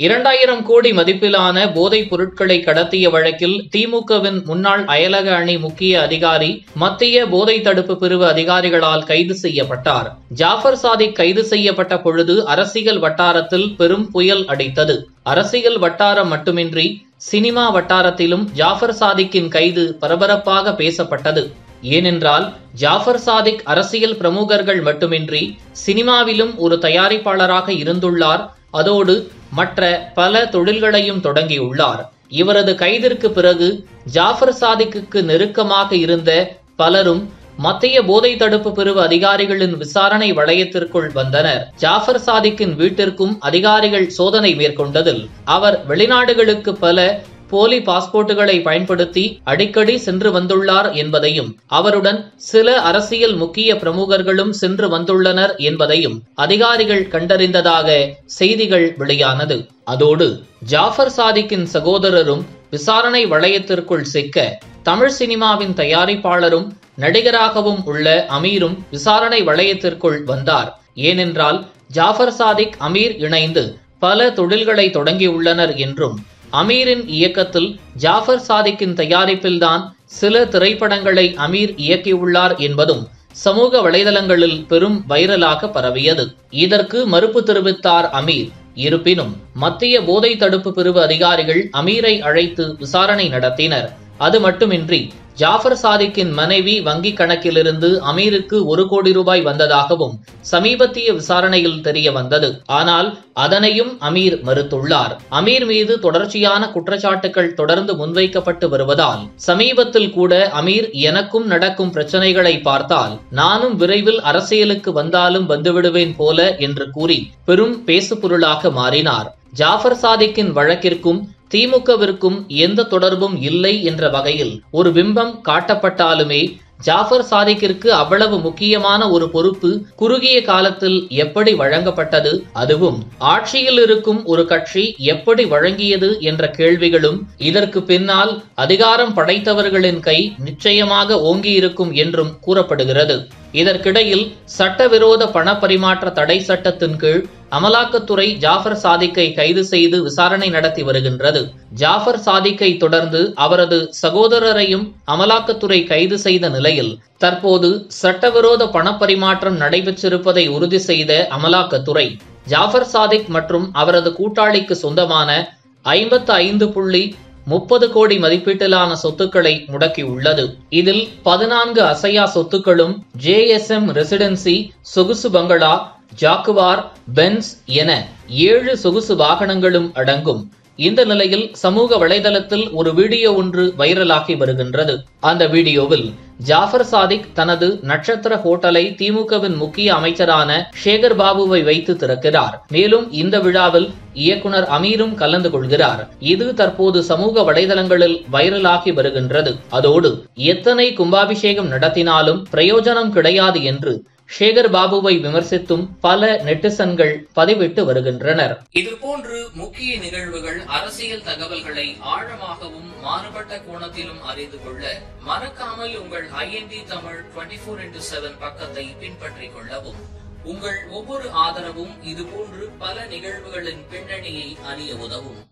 2000 கோடி மதிப்பிலான போதைப் பொருட்களை கடத்திய வழக்கில் திமுகவின் முன்னாள் அயலக அணி முக்கிய அதிகாரி மத்திய போதை தடுப்பு பிரிவு அதிகாரிகளால் கைது செய்யப்பட்டார். ஜாஃபர் சாதிக் கைது செய்யப்பட்ட பொழுது அரசியல் வட்டாரத்தில் பெரும் புயல் அடித்தது. அரசியல் வட்டாரம் மட்டுமின்றி சினிமா வட்டாரத்திலும் ஜாஃபர் சாதிக்கின் கைது பரபரப்பாக பேசப்பட்டது. ஏனென்றால் ஜாஃபர் சாதிக் அரசியல் பிரமுகர்கள் மட்டுமின்றி சினிமாவிலும் ஒரு தயாரிப்பாளராக இருந்துள்ளார். அதோடு மற்ற பல தொழில்களையும் தொடங்கியுள்ளார். இவரது கைதிற்கு பிறகு ஜாஃபர் சாதிக்கு நெருக்கமாக இருந்த பலரும் மத்திய போதை தடுப்பு பிரிவு அதிகாரிகளின் விசாரணை வளையத்திற்குள் வந்தனர். ஜாஃபர் சாதிக்கின் வீட்டிற்கும் அதிகாரிகள் சோதனை மேற்கொண்டதில் அவர் வெளிநாடுகளுக்கு பல போலி பாஸ்போர்ட்டுகளை பயன்படுத்தி அடிக்கடி சென்று வந்துள்ளார் என்பதையும் அவருடன் சில அரசியல் முக்கிய பிரமுகர்களும் சென்று வந்துள்ளனர் என்பதையும் அதிகாரிகள் கண்டறிந்ததாக செய்திகள் வெளியானது. அதோடு ஜாஃபர் சாதிக்கின் சகோதரரும் விசாரணை வளையத்திற்குள் சிக்க தமிழ் சினிமாவின் தயாரிப்பாளரும் நடிகராகவும் உள்ள அமீரும் விசாரணை வளையத்திற்குள் வந்தார். ஏனென்றால் ஜாஃபர் சாதிக் அமீர் இணைந்து பல தொழில்களை தொடங்கியுள்ளனர் என்றும் அமீரின் இயக்கத்தில் ஜாஃபர் சாதிக்கின் தயாரிப்பில்தான் சில திரைப்படங்களை அமீர் இயக்கியுள்ளார் என்பதும் சமூக வலைதளங்களில் பெரும் வைரலாக பரவியது. இதற்கு மறுப்பு தெரிவித்தார் அமீர். இருப்பினும் மத்திய போதை தடுப்பு பிரிவு அதிகாரிகள் அமீரை அழைத்து விசாரணை நடத்தினர். அது மட்டுமின்றி ஜாஃபர் சாதிக்கின் மனைவி வங்கிக் கணக்கிலிருந்து அமீருக்கு 1 கோடி ரூபாய் வந்ததாகவும் சமீபத்திய விசாரணையில் தெரிய வந்தது. ஆனால் அதனையும் அமீர் மறுத்துள்ளார். அமீர் மீது தொடர்ச்சியான குற்றச்சாட்டுகள் தொடர்ந்து முன்வைக்கப்பட்டு வருவதால் சமீபத்தில் கூட அமீர் எனக்கும் நடக்கும் பிரச்சனைகளை பார்த்தால் நானும் விரைவில் அரசியலுக்கு வந்தாலும் வந்துவிடுவேன் போல என்று கூறி பெரும் பேசுபொருளாக மாறினார். ஜாஃபர் சாதிக்கின் வழக்கிற்கும் திமுகவிற்கும் எந்த தொடர்பும் இல்லை என்ற வகையில் ஒரு பிம்பம் காட்டப்பட்டாலுமே ஜாஃபர் சாதிக்கிற்கு அவ்வளவு முக்கியமான ஒரு பொறுப்பு குறுகிய காலத்தில் எப்படி வழங்கப்பட்டது, அதுவும் ஆட்சியில் இருக்கும் ஒரு கட்சி எப்படி வழங்கியது என்ற கேள்விகளும் இதற்கு பின்னால் அதிகாரம் படைத்தவர்களின் கை நிச்சயமாக ஓங்கியிருக்கும் என்றும் கூறப்படுகிறது. இதற்கிடையில் சட்டவிரோத பணப்பரிமாற்ற தடை சட்டத்தின் கீழ் அமலாக்கத்துறை ஜாஃபர் சாதிக்கை கைது செய்து விசாரணை நடத்தி வருகின்றது. ஜாஃபர் சாதிக்கை தொடர்ந்து அவரது சகோதரரையும் அமலாக்கத்துறை கைது செய்த நிலையில் தற்போது சட்டவிரோத பணப்பரிமாற்றம் நடைபெற்றிருப்பதை உறுதி செய்த அமலாக்கத்துறை ஜாஃபர் சாதிக் மற்றும் அவரது கூட்டாளிக்கு சொந்தமான 55.30 கோடி மதிப்பீட்டிலான சொத்துக்களை முடக்கியுள்ளது. இதில் 14 அசையா சொத்துக்களும் JSM ரெசிடென்சி, சொகுசு பங்களா, ஜாக்குவார், பென்ஸ் என 7 சொகுசு வாகனங்களும் அடங்கும். இந்த நிலையில் சமூக வலைதளத்தில் ஒரு வீடியோ ஒன்று வைரலாகி வருகின்றது. அந்த வீடியோவில் ஜாஃபர் சாதிக் தனது நட்சத்திர ஹோட்டலை திமுகவின் முக்கிய அமைச்சரான சேகர் பாபுவை வைத்து திறக்கிறார். மேலும் இந்த விழாவில் இயக்குனர் அமீரும் கலந்து கொள்கிறார். இது தற்போது சமூக வலைதளங்களில் வைரலாகி வருகின்றது. அதோடு எத்தனை கும்பாபிஷேகம் நடத்தினாலும் பிரயோஜனம் கிடையாது என்று சேகர் பாபுவை விமர்சித்தும் பல நெட்டிசன்கள் பதிவிட்டு வருகின்றனர். இதுபோன்று முக்கிய நிகழ்வுகள், அரசியல் தகவல்களை ஆழமாகவும் மாறுபட்ட கோணத்திலும் அறிந்து கொள்ள மறக்காமல் உங்கள் IND தமிழ் 24x7 பக்கத்தை பின்பற்றிக் கொள்ளவும். உங்கள் ஒவ்வொரு ஆதரவும் இதுபோன்று பல நிகழ்வுகளின் பின்னணியை அறிய உதவும்.